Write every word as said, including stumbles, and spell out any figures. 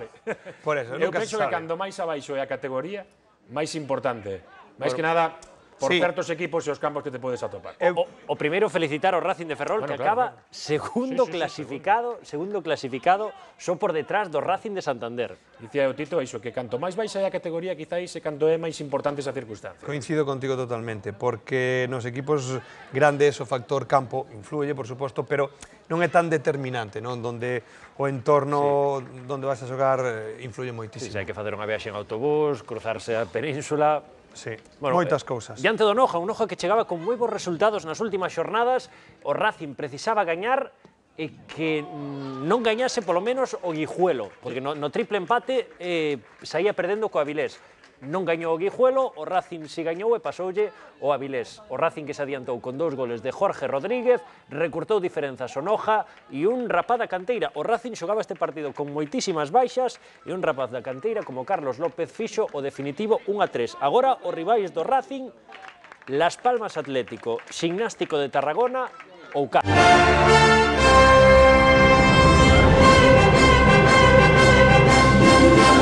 Por eso, eu nunca se penso que sabe. cando máis abaixo é a categoría, máis importante. Máis que nada, por Sí. certos equipos e os campos que te podes atopar. O, o primeiro felicitar ao Racing de Ferrol, Bueno, que claro, acaba claro. segundo Sí, sí, sí, clasificado, segundo clasificado, só por detrás do Racing de Santander. Dicía o Tito iso, que canto máis baixa é a categoría, quizáis é cando é máis importante esa circunstancia. Coincido contigo totalmente, porque nos equipos grandes o factor campo influye, por suposto, pero non é tan determinante, non? Donde o entorno sí. donde vas a xogar influye moitísimo. Si, sí, hai que facer unha viaxe en autobús, cruzarse a península... Sí, bueno, moitas eh, cousas. Diante do Noja, un Noja que chegaba con moi bons resultados nas últimas xornadas, o Racing precisaba gañar e que mm, non gañase polo menos o Guijuelo, porque no, no triple empate eh, saía perdendo co Avilés. Non gañou o Guijuelo, o Racing si gañou e pasoulle o Avilés. O Racing que se adiantou con dous goles de Jorge Rodríguez, recortou diferenzas o Noja e un rapaz da canteira. O Racing xogaba este partido con moitísimas baixas e un rapaz da canteira como Carlos López fixo o definitivo un a tres. Agora os rivais do Racing, Las Palmas Atlético, Ximnástico de Tarragona ou Cádiz.